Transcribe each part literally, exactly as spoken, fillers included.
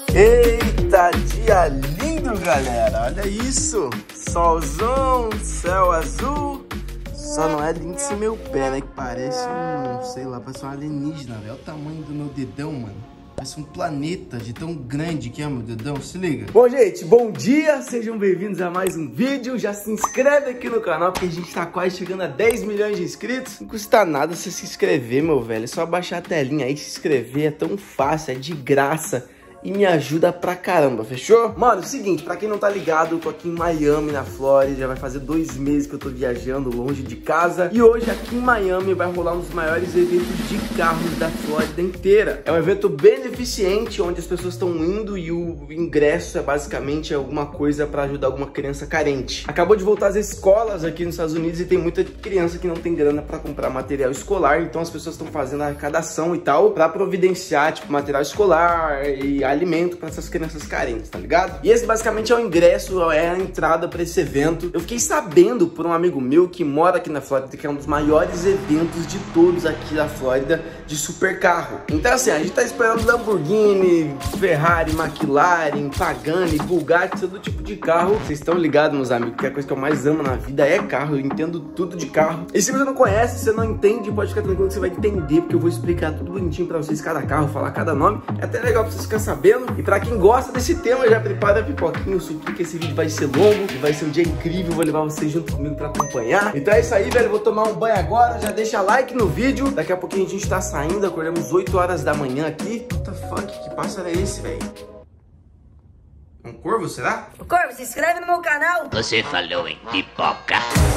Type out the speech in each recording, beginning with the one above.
Eita, dia lindo, galera. Olha isso. Solzão, céu azul. Só não é lindo esse meu pé, né? Que parece um, sei lá, parece um alienígena, velho. Olha o tamanho do meu dedão, mano. Parece um planeta de tão grande que é meu dedão, se liga. Bom, gente, bom dia. Sejam bem-vindos a mais um vídeo. Já se inscreve aqui no canal, porque a gente tá quase chegando a dez milhões de inscritos. Não custa nada você se inscrever, meu velho. É só baixar a telinha aí, se inscrever. É tão fácil, é de graça. E me ajuda pra caramba, fechou? Mano, é o seguinte, pra quem não tá ligado, eu tô aqui em Miami, na Flórida. Já vai fazer dois meses que eu tô viajando longe de casa. E hoje aqui em Miami vai rolar um dos maiores eventos de carros da Flórida inteira. É um evento beneficente, onde as pessoas estão indo e o ingresso é basicamente alguma coisa pra ajudar alguma criança carente. Acabou de voltar às escolas aqui nos Estados Unidos e tem muita criança que não tem grana pra comprar material escolar. Então as pessoas estão fazendo arrecadação e tal pra providenciar, tipo, material escolar e alimento para essas crianças carentes, tá ligado? E esse basicamente é o ingresso, é a entrada para esse evento. Eu fiquei sabendo por um amigo meu que mora aqui na Flórida que é um dos maiores eventos de todos aqui da Flórida de super carro. Então assim, a gente tá esperando Lamborghini, Ferrari, McLaren, Pagani, Bugatti, todo tipo de carro. Vocês estão ligados, meus amigos, que a coisa que eu mais amo na vida é carro. Eu entendo tudo de carro. E se você não conhece, você não entende, pode ficar tranquilo que você vai entender, porque eu vou explicar tudo bonitinho para vocês, cada carro, falar cada nome. É até legal pra vocês ficarem sabendo. E pra quem gosta desse tema, já prepara a pipoquinha, o suquinho, que esse vídeo vai ser longo e vai ser um dia incrível. Vou levar vocês junto comigo pra acompanhar. Então é isso aí, velho. Vou tomar um banho agora. Já deixa like no vídeo. Daqui a pouquinho a gente tá saindo. Acordamos oito horas da manhã aqui. What the fuck? Que pássaro é esse, velho? É um corvo, será? Ô, Corvo, se inscreve no meu canal. Você falou em pipoca.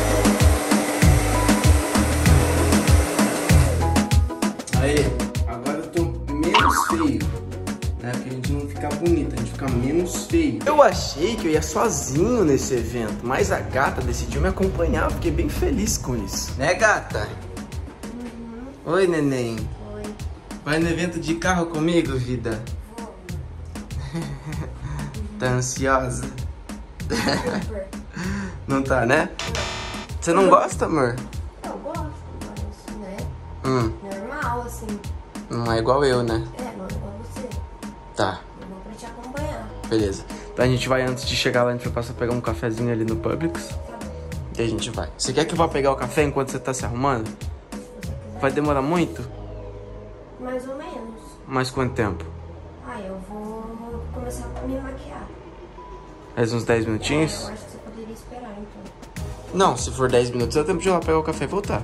Aí, agora eu tô menos feio. Né, porque a gente não fica bonita, a gente fica menos feio. Eu achei que eu ia sozinho nesse evento, mas a gata decidiu me acompanhar. Eu fiquei bem feliz com isso. Né, gata? Uhum. Oi, neném. Oi. Vai no evento de carro comigo, vida? Vou. Tá ansiosa? Não tá, né? Você não gosta, amor? Eu gosto, mas, né? Hum. Normal, assim. Não é igual eu, né? É, não é igual você. Tá. Eu vou pra te acompanhar. Beleza. Então a gente vai, antes de chegar lá, a gente vai passar a pegar um cafezinho ali no Publix. Tá bom. E a gente vai. Você quer que eu vá pegar o café enquanto você tá se arrumando? Se você quiser. Vai demorar muito? Mais ou menos. Mais quanto tempo? Ah, eu vou começar a me maquiar. Mais uns dez É, minutinhos? eu acho que você poderia esperar, então. Não, se for dez minutos, dá tempo de ir lá pegar o café e voltar.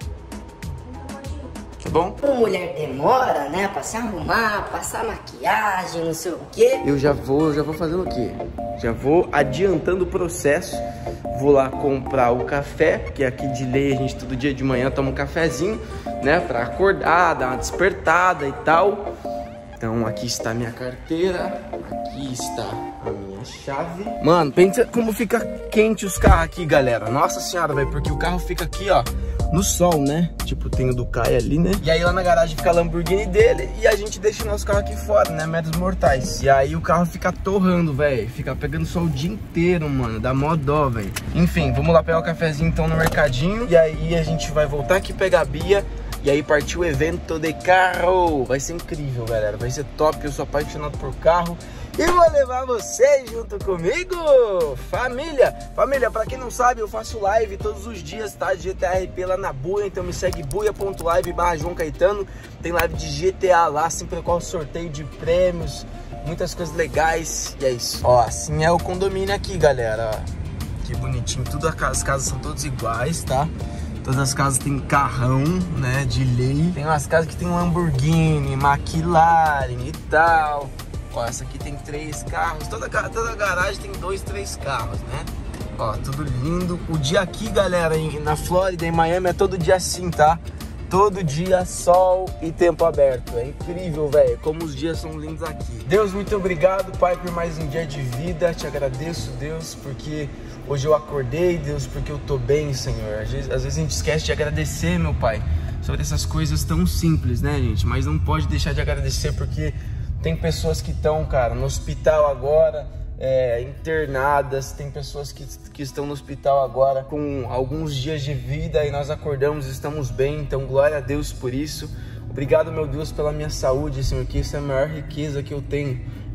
Então pode ir. Tá bom? Uma mulher demora, né, pra se arrumar, passar maquiagem, não sei o quê. Eu já vou, já vou fazendo o quê? Já vou adiantando o processo. Vou lá comprar o café, que aqui de lei a gente todo dia de manhã toma um cafezinho, né, pra acordar, dar uma despertada e tal. Então aqui está a minha carteira, aqui está a minha chave. Mano, pensa como fica quente os carros aqui, galera. Nossa senhora, velho, porque o carro fica aqui, ó, no sol, né? Tipo, tem o do Caio ali, né? E aí lá na garagem fica a Lamborghini dele e a gente deixa o nosso carro aqui fora, né? Meros mortais. E aí o carro fica torrando, velho. Fica pegando sol o dia inteiro, mano. Dá mó dó, velho. Enfim, vamos lá pegar o cafezinho então no mercadinho. E aí a gente vai voltar aqui pegar a Bia. E aí partiu o evento de carro. Vai ser incrível, galera. Vai ser top. Eu sou apaixonado por carro. E vou levar vocês junto comigo. Família. Família, pra quem não sabe, eu faço live todos os dias, tá? De G T A R P lá na Buia. Então me segue buia ponto live barra João Caetano. Tem live de G T A lá, sempre com sorteio de prêmios. Muitas coisas legais. E é isso. Ó, assim é o condomínio aqui, galera. Que bonitinho. Tudo, as casas são todas iguais, tá? Todas as casas tem carrão, né, de lei. Tem umas casas que tem Lamborghini, McLaren e tal. Ó, essa aqui tem três carros. Toda, toda garagem tem dois, três carros, né? Ó, tudo lindo. O dia aqui, galera, na Flórida, em Miami, é todo dia assim, tá? Todo dia sol e tempo aberto. É incrível, velho, como os dias são lindos aqui. Deus, muito obrigado, Pai, por mais um dia de vida. Te agradeço, Deus, porque hoje eu acordei, Deus, porque eu tô bem, Senhor. Às vezes, às vezes a gente esquece de agradecer, meu Pai, sobre essas coisas tão simples, né, gente? Mas não pode deixar de agradecer, porque tem pessoas que estão, cara, no hospital agora, é, internadas. Tem pessoas que, que estão no hospital agora com alguns dias de vida e nós acordamos e estamos bem. Então, glória a Deus por isso. Obrigado, meu Deus, pela minha saúde, Senhor, que isso é a maior riqueza que eu tenho.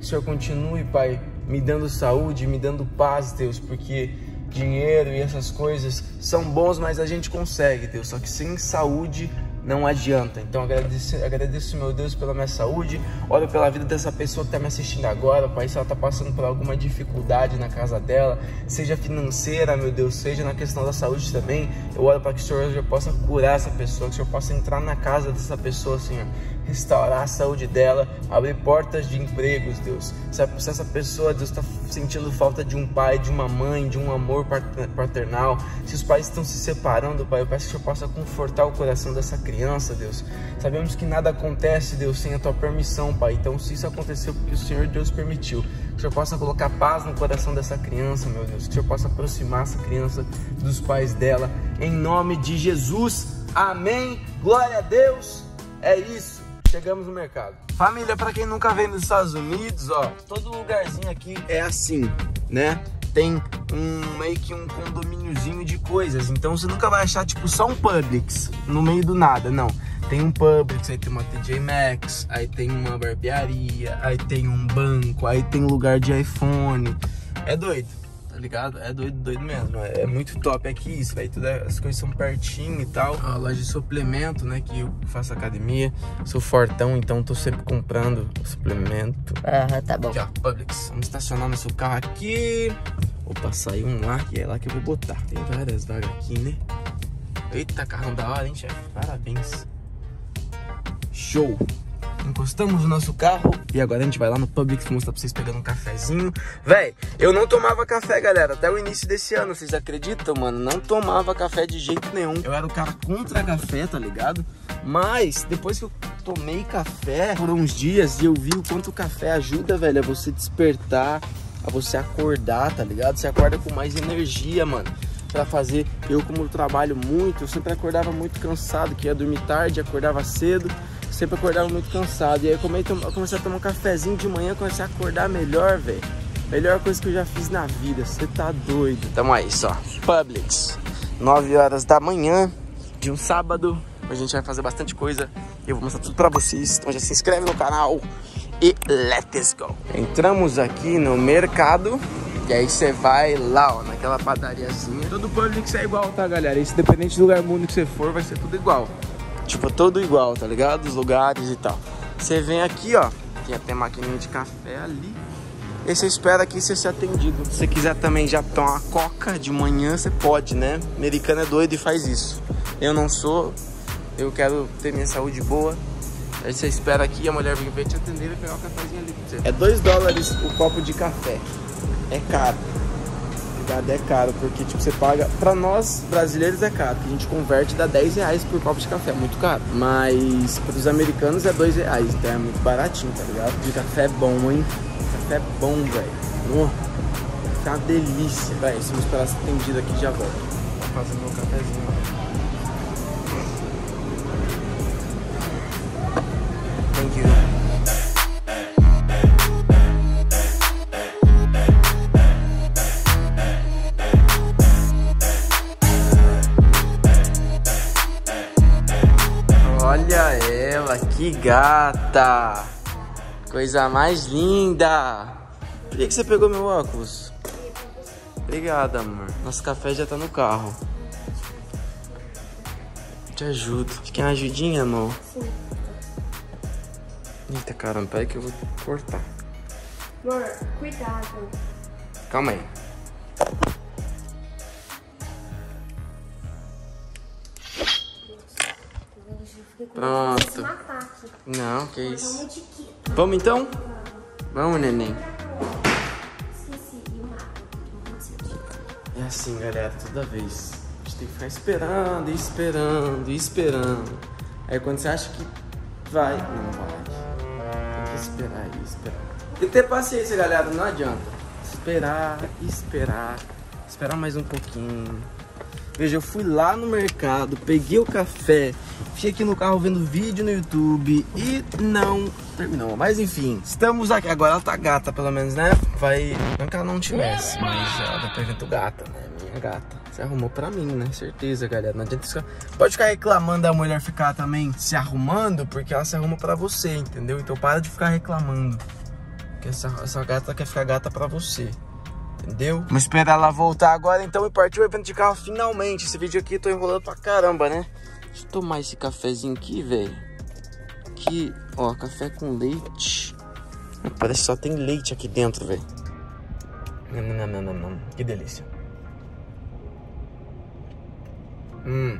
Que o Senhor continue, Pai, me dando saúde, me dando paz, Deus, porque dinheiro e essas coisas são bons, mas a gente consegue, Deus, só que sem saúde não adianta. Então agradeço, agradeço, meu Deus, pela minha saúde. Oro pela vida dessa pessoa que está me assistindo agora, Pai, se ela está passando por alguma dificuldade na casa dela, seja financeira, meu Deus, seja na questão da saúde também, eu oro para que o Senhor já possa curar essa pessoa, que o Senhor possa entrar na casa dessa pessoa, Senhor, restaurar a saúde dela, abrir portas de empregos, Deus. Se essa pessoa, Deus, está sentindo falta de um pai, de uma mãe, de um amor paternal, se os pais estão se separando, Pai, eu peço que o Senhor possa confortar o coração dessa criança, Deus. Sabemos que nada acontece, Deus, sem a Tua permissão, Pai. Então, se isso aconteceu porque o Senhor Deus permitiu, que o Senhor possa colocar paz no coração dessa criança, meu Deus. Que o Senhor possa aproximar essa criança dos pais dela, em nome de Jesus. Amém. Glória a Deus. É isso. Chegamos no mercado. Família, para quem nunca veio nos Estados Unidos, ó, todo lugarzinho aqui é assim, né? Tem um meio que um condomíniozinho de coisas. Então você nunca vai achar tipo só um Publix no meio do nada, não. Tem um Publix, aí tem uma T J Maxx, aí tem uma barbearia, aí tem um banco, aí tem lugar de iPhone. É doido, tá ligado? É doido, doido mesmo. É muito top aqui isso, velho. Todas as coisas são pertinho e tal. A loja de suplemento, né? Que eu faço academia. Sou fortão, então tô sempre comprando suplemento. Aham, tá bom. Aqui, ó, Publix. Vamos estacionar nosso carro aqui. Opa, saiu um lá, que é lá que eu vou botar. Tem várias vagas aqui, né? Eita, carrão da hora, hein, chefe? Parabéns. Show! Encostamos o nosso carro e agora a gente vai lá no Publix mostrar pra vocês pegando um cafezinho. Véi, eu não tomava café, galera, até o início desse ano, vocês acreditam, mano? Não tomava café de jeito nenhum. Eu era o cara contra café, tá ligado? Mas depois que eu tomei café por uns dias e eu vi o quanto o café ajuda, velho, a você despertar, a você acordar, tá ligado? Você acorda com mais energia, mano, pra fazer. Eu, como eu trabalho muito, eu sempre acordava muito cansado, que ia dormir tarde, acordava cedo, sempre acordava muito cansado. E aí eu comecei a tomar um cafezinho de manhã, comecei a acordar melhor, velho. Melhor coisa que eu já fiz na vida, você tá doido. Tamo aí, só. Publix, nove horas da manhã de um sábado. A gente vai fazer bastante coisa e eu vou mostrar tudo pra vocês. Então já se inscreve no canal e let's go. Entramos aqui no mercado. E aí você vai lá, ó, naquela padariazinha. Todo Publix é igual, tá, galera? Isso, independente do lugar do mundo que você for, vai ser tudo igual. Tipo, todo igual, tá ligado? Os lugares e tal. Você vem aqui, ó, que tem maquininha de café ali. E você espera aqui você ser atendido. Se você quiser também já tomar uma coca de manhã, você pode, né? Americano é doido e faz isso. Eu não sou, eu quero ter minha saúde boa. Aí você espera aqui, a mulher vem ver te atender e pegar o cafezinho ali pra você. É dois dólares o copo de café. É caro, ligado? É caro, porque tipo, você paga, pra nós brasileiros é caro, que a gente converte, dá dez reais por copo de café, é muito caro. Mas pros americanos é dois reais, então é muito baratinho, tá ligado? De café é bom, hein? Café é bom, velho. Oh, é uma delícia, velho. Se eu esperar ser atendido aqui, já volto. Vou fazer meu cafezinho. Thank you. Olha ela, que gata! Coisa mais linda! Por que você pegou meu óculos? Obrigada, amor. Nosso café já tá no carro. Te ajudo. Quer uma ajudinha, amor? Sim. Eita, caramba, peraí que eu vou cortar. Amor, cuidado. Calma aí. Pronto. Não, que isso. Vamos então? Vamos, neném. É assim, galera, toda vez. A gente tem que ficar esperando, esperando, esperando. Aí quando você acha que vai, não vai. Tem que esperar e esperar. Tem que ter paciência, galera, não adianta. Esperar, esperar. Esperar mais um pouquinho. Veja, eu fui lá no mercado, peguei o café, fiquei aqui no carro vendo vídeo no YouTube e não terminou. Mas enfim, estamos aqui. Agora ela tá gata, pelo menos, né? Vai... Não que ela não tivesse, mas ela tá perfeito gata, né? Minha gata. Você arrumou pra mim, né? Certeza, galera. Não adianta ficar... Pode ficar reclamando da mulher ficar também se arrumando, porque ela se arruma pra você, entendeu? Então para de ficar reclamando. Porque essa, essa gata quer ficar gata pra você. Entendeu? Vamos esperar ela voltar agora então e partir o evento de carro finalmente. Esse vídeo aqui eu tô enrolando pra caramba, né? Deixa eu tomar esse cafezinho aqui, velho. Aqui, ó, café com leite. Parece que só tem leite aqui dentro, velho. Não, não, não, não, não. Que delícia. Hum.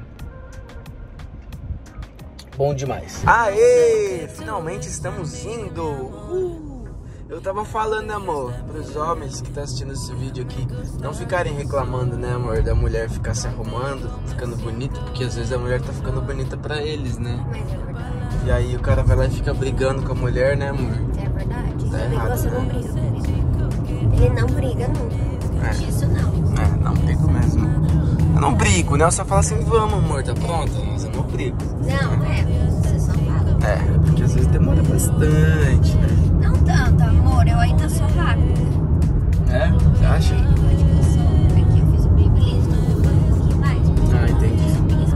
Bom demais. Aê! Finalmente estamos indo. Uh! Eu tava falando, né, amor, pros homens que estão assistindo esse vídeo aqui, não ficarem reclamando, né, amor, da mulher ficar se arrumando, ficando bonita, porque às vezes a mulher tá ficando bonita pra eles, né? Mas é verdade. E aí o cara vai lá e fica brigando com a mulher, né, amor? É verdade. Tá E errado, você né? não briga com ele. Ele não briga nunca. É. Isso não. É, não brigo mesmo. Eu não brigo, né? Eu só falo assim, vamos, amor, tá pronto? Mas eu não brigo. Não, é. Você só fala. É, porque às vezes demora bastante, né? Não tanto, amor. Eu ainda sou rápida. É? Você acha? Eu acho que eu sou. Aqui eu fiz o babyliss, tô demorando um pouquinho mais. Ah, entendi.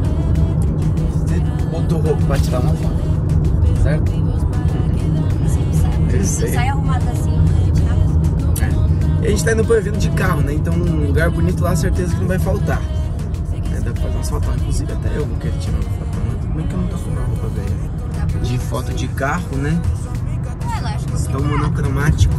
Você botou roupa pra tirar uma foto, certo? Você sabe. Eu Eu sei. saio arrumada assim, a gente tá bom. É. E a gente tá indo pro evento de carro, né? Então um lugar bonito lá, certeza que não vai faltar. É, dá pra fazer umas fotos, inclusive até eu vou querer tirar uma foto. Tudo bem que eu não tô com uma roupa velha. De foto de carro, né? É, lógico que Tão monocromático.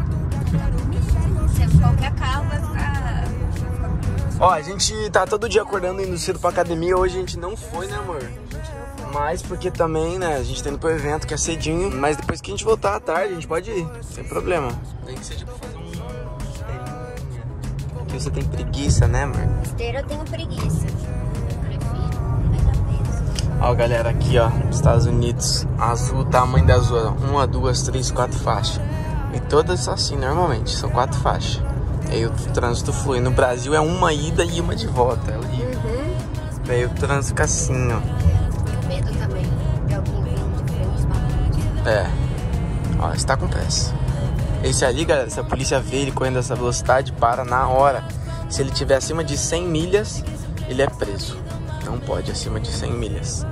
se qualquer carro vai ficar... Ó, a gente tá todo dia acordando indo cedo pra academia. Hoje a gente não foi, né, amor? Mas porque também, né, a gente tá indo pro evento que é cedinho. Mas depois que a gente voltar à tarde, a gente pode ir, sem problema. Nem que seja pra fazer um esteirinha. Porque você tem preguiça, né, amor? Esteira eu tenho preguiça. Eu prefiro pegar peso. Ó, galera, aqui, ó, nos Estados Unidos, azul, tamanho da azul, ó, uma, duas, três, quatro faixas. E todas assim, normalmente, são quatro faixas. E aí o trânsito flui. No Brasil é uma ida e uma de volta, é horrível. Uhum. E aí o trânsito fica assim, ó. Tenho medo também de alguém vindo de frente batendo. É. Ó, está com pressa. Esse ali, galera, se a polícia vê ele correndo essa velocidade, para na hora. Se ele tiver acima de cem milhas, ele é preso. Não pode acima de cem milhas.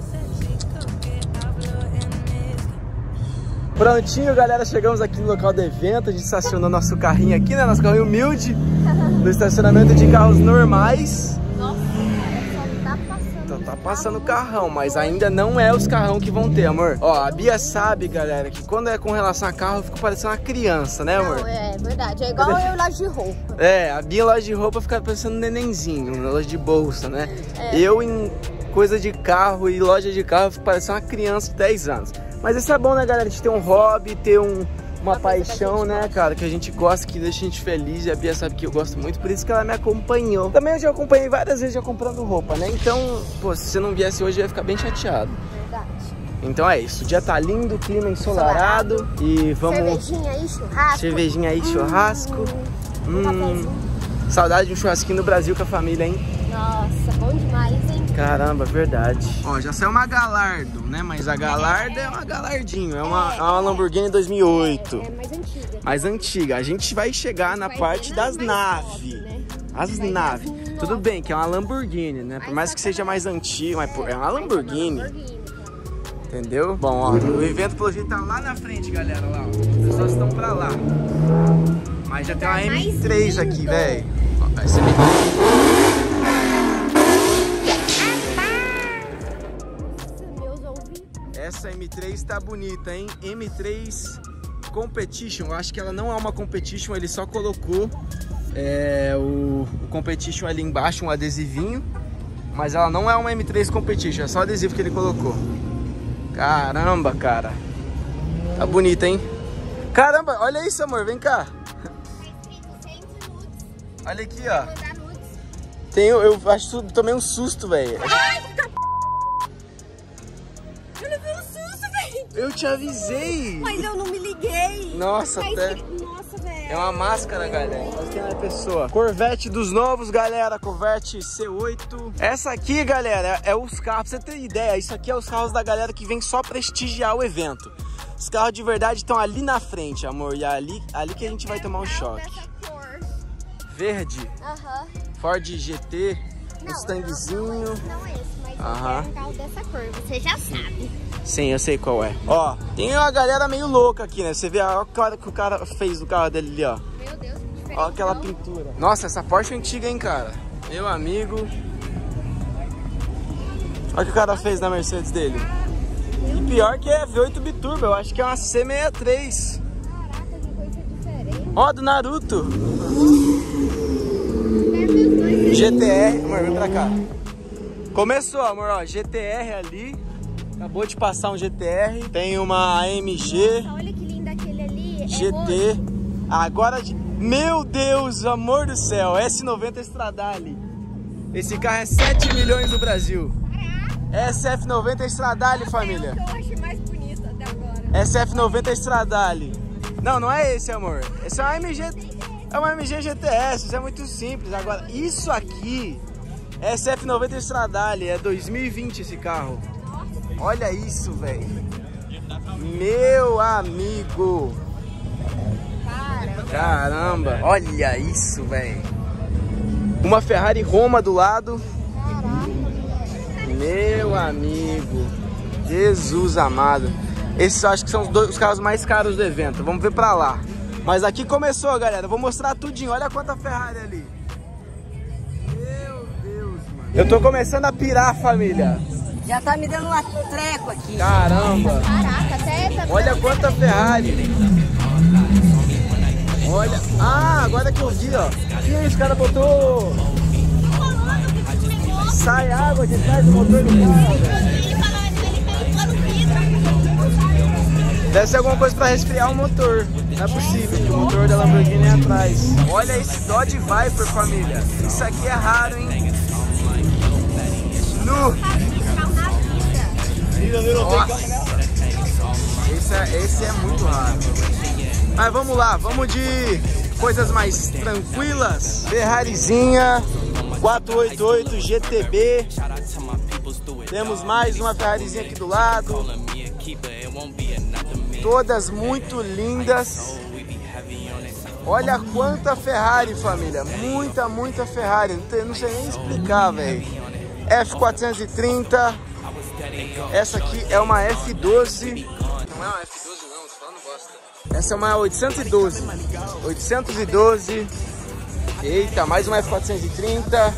Prontinho, galera, chegamos aqui no local do evento. A gente estacionou nosso carrinho aqui, né? Nosso carrinho humilde, no estacionamento de carros normais. Nossa, cara, só tá passando. Então tá passando carrão, mas ainda não é os carrão que vão ter, amor. Ó, a Bia sabe, galera, que quando é com relação a carro, eu fico parecendo uma criança, né, amor? Não, é verdade. É igual eu lá de roupa. É, a Bia em loja de roupa fica parecendo um nenenzinho, na loja de bolsa, né? É. Eu em coisa de carro e loja de carro, eu fico parecendo uma criança de dez anos. Mas isso é bom, né, galera? A gente ter um hobby, ter um, uma, uma paixão, né, gosta. Cara, que a gente gosta, que deixa a gente feliz. E a Bia sabe que eu gosto muito, por isso que ela me acompanhou. Também eu já acompanhei várias vezes já comprando roupa, né? Então, pô, se você não viesse hoje, eu ia ficar bem chateado. Verdade. Então é isso, o dia tá lindo, clima ensolarado. Ensolarado. E vamos... Cervejinha aí, churrasco. Cervejinha aí, churrasco. Hum, Hum, saudade de um churrasquinho no Brasil com a família, hein? Nossa, bom demais, hein? Caramba, verdade. Ó, já saiu uma Galardo, né? Mas a Galardo é uma Galardinho. É uma, é uma Lamborghini dois mil e oito. É, é mais antiga. Mais antiga. A gente vai chegar na vai parte ver das mais naves. top, né? As Vai naves. ver as Tudo novas. bem que é uma Lamborghini, né? Por Mas mais só que que seja mais antiga, mas pô, é uma Mas Lamborghini. é uma Lamborghini, cara. Entendeu? Bom, ó, o evento pelo jeito tá lá na frente, galera. Lá, ó. As pessoas estão pra lá. Mas já tem uma Tá mais M três aqui, lindo. velho. Essa M três. Meus ouvidos. Essa M três tá bonita, hein? M três Competition. Eu acho que ela não é uma Competition, ele só colocou é, o, o Competition ali embaixo, um adesivinho. Mas ela não é uma M três Competition, é só o adesivo que ele colocou. Caramba, cara. Tá bonita, hein? Caramba, olha isso, amor, vem cá. Olha aqui, ó. Tem, eu, eu acho que tomei um susto, velho. Eu levei um susto, velho. Eu te avisei. Mas eu não me liguei. Nossa, Tá até... escrito- Nossa, velho. É uma máscara, galera. Olha quem é a pessoa. Corvette dos novos, galera. Corvette C oito. Essa aqui, galera, é os carros. Pra você ter ideia, isso aqui é os carros da galera que vem só prestigiar o evento. Os carros de verdade estão ali na frente, amor. E é ali, ali que a gente vai tomar um choque. Dessa cor. Verde, Aham. Ford G T, Não, Mustangzinho. Não, não, não esse, mas Aham. Um carro dessa cor, você já sabe. Sim, eu sei qual é. Ó, tem uma galera meio louca aqui, né? Você vê a cara que o cara fez o carro dele ali, ó. Meu Deus, que diferente. Ó aquela pintura. Nossa, essa Porsche é antiga, hein, cara? Meu amigo. Olha o que o cara fez na Mercedes dele. E pior que é V oito Biturbo, eu acho que é uma C sessenta e três. Caraca, que coisa diferente. Ó, do Naruto. G T R, amor, vem pra cá. Começou, amor, ó, G T R ali. Acabou de passar um G T R. Tem uma A M G. Nossa, olha que lindo aquele ali. G T. Agora, meu Deus, amor do céu, S noventa Stradale. Esse carro é sete milhões no Brasil. S F noventa Stradale, família. É o que eu achei mais bonito até agora. S F noventa Stradale. Não, não é esse, amor. Esse é uma A M G. É uma A M G G T S, isso é muito simples. Agora, isso aqui, S F noventa Stradale, é dois mil e vinte esse carro. Olha isso, velho. Meu amigo. Caramba, olha isso, velho. Uma Ferrari Roma do lado. Meu amigo. Jesus amado. Esses eu acho que são os, dois, os carros mais caros do evento. Vamos ver pra lá. Mas aqui começou, galera. Vou mostrar tudinho. Olha quanta Ferrari ali. Meu Deus, mano. Eu tô começando a pirar, família. Já tá me dando uma treco aqui. Caramba. Caraca, até essa. Olha quanta Ferrari. Olha. Ah, agora que eu vi, ó. E esse cara botou... Sai água de trás do motor do carro, velho. Deve ser alguma coisa pra resfriar o motor. Não é possível, que o motor da Lamborghini é atrás. Olha esse Dodge Viper, família. Isso aqui é raro, hein? Nu! Nossa. Esse é, esse é muito raro. Mas vamos lá, vamos de coisas mais tranquilas. Ferrarizinha quatrocentos e oitenta e oito G T B. Temos mais uma Ferrarizinha aqui do lado. Todas muito lindas. Olha quanta Ferrari, família. Muita, muita Ferrari. Não, tem, não sei nem explicar, velho. F quatrocentos e trinta. Essa aqui é uma F doze. Não é uma F doze não, tô falando bosta. Essa é uma oitocentos e doze. oitocentos e doze. Eita, mais uma F quatrocentos e trinta.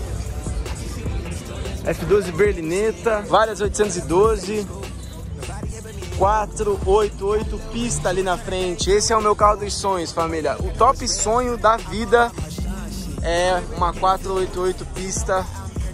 F doze berlineta. Várias oitocentos e doze. quatrocentos e oitenta e oito pista ali na frente. Esse é o meu carro dos sonhos, família. O top sonho da vida é uma quatrocentos e oitenta e oito pista.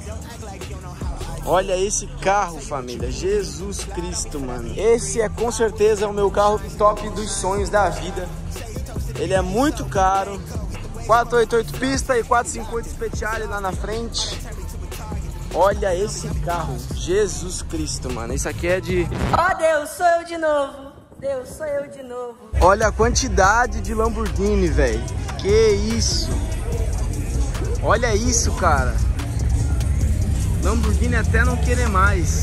Olha esse carro, família. Jesus Cristo, mano. Esse é com certeza o meu carro top dos sonhos da vida. Ele é muito caro. quatrocentos e oitenta e oito pista e quatrocentos e cinquenta Speciale lá na frente. Olha esse carro. Jesus Cristo, mano. Isso aqui é de... Ó, Deus, sou eu de novo. Deus, sou eu de novo. Olha a quantidade de Lamborghini, velho. Que isso. Olha isso, cara. Lamborghini até não querer mais.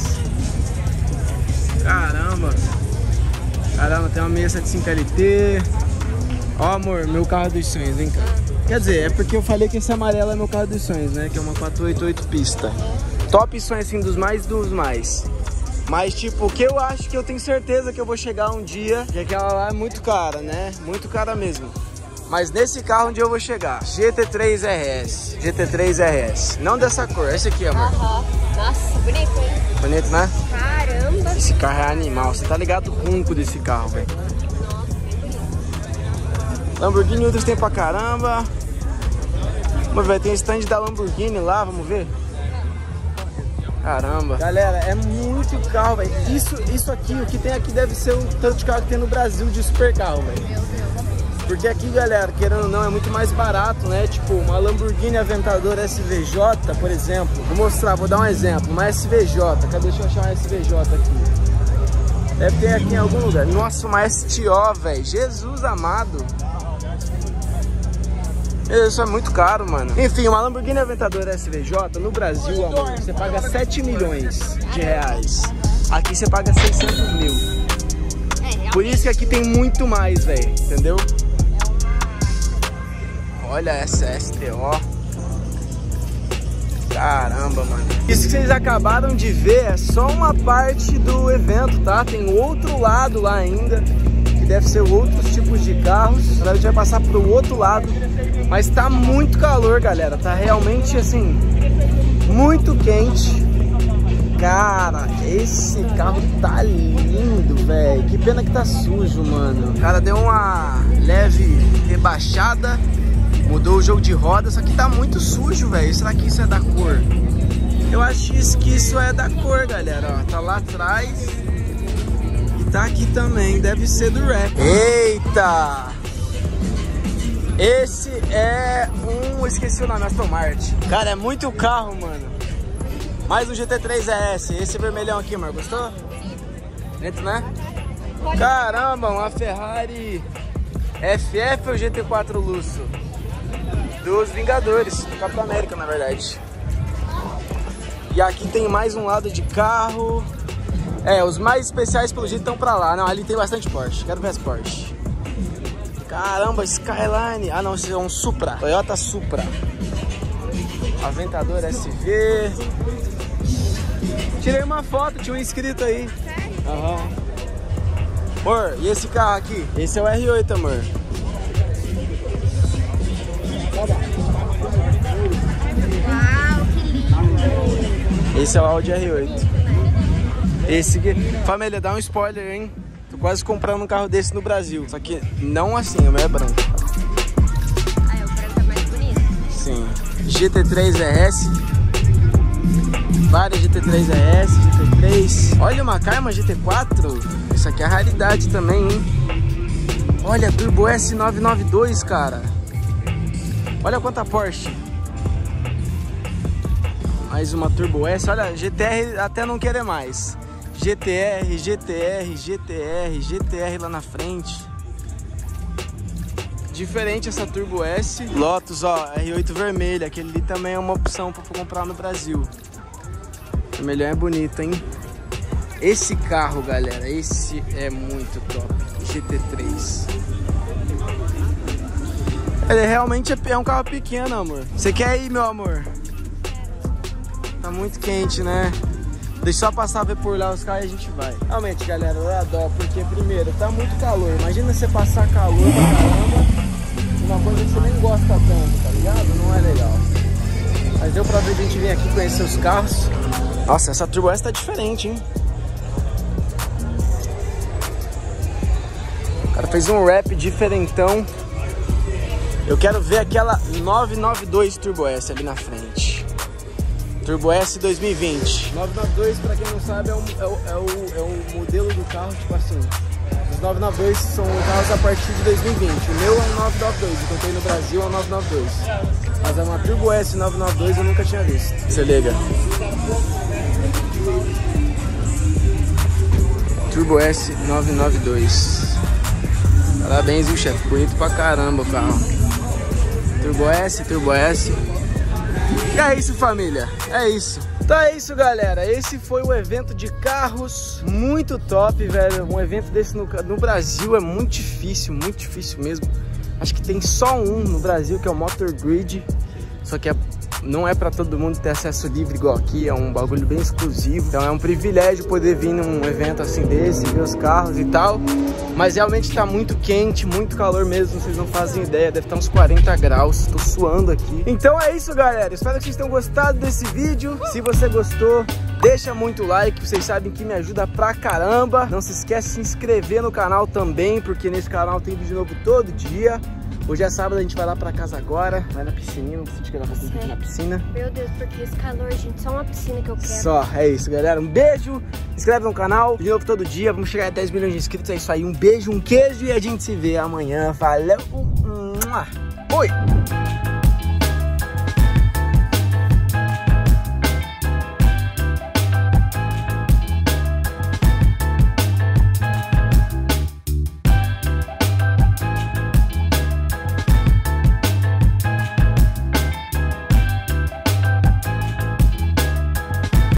Caramba. Caramba, tem uma seiscentos e setenta e cinco L T. Ó, amor, meu carro dos sonhos, vem cá. Quer dizer, é porque eu falei que esse amarelo é meu carro dos sonhos, né? Que é uma quatrocentos e oitenta e oito pista. Top sonhos, assim, dos mais dos mais. Mas, tipo, o que eu acho que eu tenho certeza que eu vou chegar um dia, que aquela lá é muito cara, né? Muito cara mesmo. Mas nesse carro um dia eu vou chegar. G T três R S. G T três R S. Não dessa cor, esse aqui, amor. Aham. Nossa, bonito, hein? Bonito, né? Caramba. Esse carro é animal. Você tá ligado o ronco desse carro, velho. Lamborghini Ultras tem pra caramba. Vamos ver, tem stand da Lamborghini lá, vamos ver. Caramba. Galera, é muito carro, velho. Isso, isso aqui, o que tem aqui deve ser o tanto de carro que tem no Brasil de super carro, velho. Porque aqui, galera, querendo ou não, é muito mais barato, né? Tipo, uma Lamborghini Aventador S V J, por exemplo. Vou mostrar, vou dar um exemplo. Uma S V J. Cadê? Deixa eu achar uma S V J aqui. Deve ter aqui em algum lugar. Nossa, uma S T O, velho. Jesus amado. Isso é muito caro, mano. Enfim, uma Lamborghini Aventador S V J no Brasil, amor, você paga sete milhões de reais. Aqui você paga seiscentos mil. Por isso que aqui tem muito mais, velho. Entendeu? Olha essa S T O. Caramba, mano. Isso que vocês acabaram de ver é só uma parte do evento, tá? Tem outro lado lá ainda, que deve ser outros tipos de carros. Agora a gente vai passar pro outro lado. Mas tá muito calor, galera. Tá realmente, assim, muito quente. Cara, esse carro tá lindo, velho. Que pena que tá sujo, mano. O cara deu uma leve rebaixada, mudou o jogo de roda, só que tá muito sujo, velho. Será que isso é da cor? Eu acho que isso é da cor, galera. Ó, tá lá atrás e tá aqui também. Deve ser do rap. Eita! Esse é um... esqueci o nome, Aston Martin. Cara, é muito carro, mano. Mais um G T três R S. Esse vermelhão aqui, amor. Gostou? Dentro, né? Caramba, uma Ferrari F F ou G T quatro Lusso? Dos Vingadores, do Capitão América, na verdade. E aqui tem mais um lado de carro. É, os mais especiais pelo jeito estão pra lá. Não, ali tem bastante Porsche. Quero ver as Porsche. Caramba, Skyline. Ah, não, esse é um Supra. Toyota Supra. Aventador S V. Tirei uma foto, tinha um inscrito aí. Aham. Uhum. Amor, e esse carro aqui? Esse é o R oito, amor. Uau, que lindo! Esse é o Audi R oito. Esse aqui... Família, dá um spoiler, hein? Tô quase comprando um carro desse no Brasil. Só que não assim, o meu é branco. Ah, é, o branco é mais bonito? Sim. G T três R S. Várias G T três R S, G T três. Olha uma Karma G T quatro. Isso aqui é raridade também, hein? Olha, Turbo S novecentos e noventa e dois, cara. Olha quanta Porsche. Mais uma Turbo S. Olha, G T R até não querer mais. G T R, G T R, G T R, G T R lá na frente. Diferente essa Turbo S. Lotus, ó, R oito vermelho. Aquele ali também é uma opção para comprar no Brasil. O vermelhão é bonito, hein? Esse carro, galera, esse é muito top. G T três. Ele realmente é um carro pequeno, amor. Você quer ir, meu amor? Tá muito quente, né? Deixa só passar, ver por lá os carros e a gente vai. Realmente, galera, eu adoro, porque primeiro, tá muito calor. Imagina você passar calor pra caramba, uma coisa que você nem gosta tanto, tá ligado? Não é legal. Mas deu pra ver que a gente vir aqui conhecer os carros. Nossa, essa Turbo S tá diferente, hein? O cara fez um wrap diferentão. Eu quero ver aquela novecentos e noventa e dois Turbo S ali na frente. Turbo S dois mil e vinte. novecentos e noventa e dois, pra quem não sabe, é o, é, o, é, o, é o modelo do carro, tipo assim. Os novecentos e noventa e dois são carros a partir de dois mil e vinte. O meu é um novecentos e noventa e dois, eu comprei no Brasil é um novecentos e noventa e dois. Mas é uma Turbo S novecentos e noventa e dois eu nunca tinha visto. Se liga. Turbo S novecentos e noventa e dois. Parabéns, viu, chefe? Bonito pra caramba o carro. Turbo S, Turbo S. E é isso, família. É isso. Então é isso, galera. Esse foi o evento de carros. Muito top, velho. Um evento desse no, no Brasil é muito difícil, muito difícil mesmo. Acho que tem só um no Brasil, que é o Motor Grid. Só que é, não é pra todo mundo ter acesso livre igual aqui. É um bagulho bem exclusivo. Então é um privilégio poder vir num evento assim desse, ver os carros e tal. Mas realmente tá muito quente, muito calor mesmo, vocês não fazem ideia, deve estar uns quarenta graus, tô suando aqui. Então é isso, galera, espero que vocês tenham gostado desse vídeo. Se você gostou, deixa muito like, vocês sabem que me ajuda pra caramba. Não se esquece de se inscrever no canal também, porque nesse canal tem vídeo novo todo dia. Hoje é sábado, a gente vai lá pra casa agora, vai na piscininha, não precisa te gravar tudo aqui na piscina. Meu Deus, porque esse calor, gente, só uma piscina que eu quero. Só, é isso, galera. Um beijo, se inscreve no canal, de novo todo dia, vamos chegar a dez milhões de inscritos, é isso aí. Um beijo, um queijo e a gente se vê amanhã. Valeu, fui!